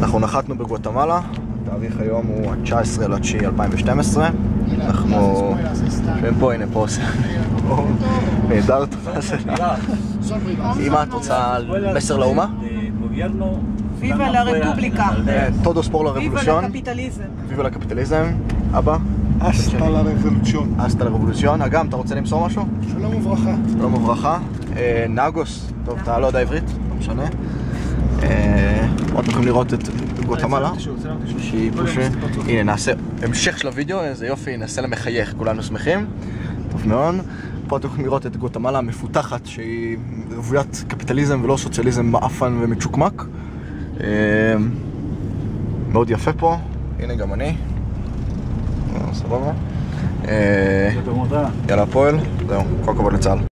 אנחנו נחתנו בגואטמלה, התאריך היום הוא ה-19/9/2012. אנחנו יושבים פה, הנה פה עושה נהדר, תודה שלה. אמא, את רוצה מסר לאומה? ויבה לה רפובליקה. todos por la revolución. ויבה לה קפיטליזם. אבא? אסטה לה רבולוציון. אסטה לה רבולוציון. אגם, אתה רוצה למסור משהו? שלום וברכה. שלום וברכה. נגוס, טוב, אתה לא יודע עברית? לא משנה. עוד יכולים לראות את גואטמלה. שהיא פשוט... הנה, נעשה המשך של הוידאו, איזה יופי, נעשה למחייך, כולנו שמחים. טוב מאוד. פה אתם יכולים לראות את גואטמלה המפותחת, שהיא רוויית קפיטליזם ולא סוציאליזם מאפן ומצ'וקמק. מאוד יפה פה, הנה גם אני. סבבה. יאללה הפועל, זהו, כל הכבוד לצה"ל.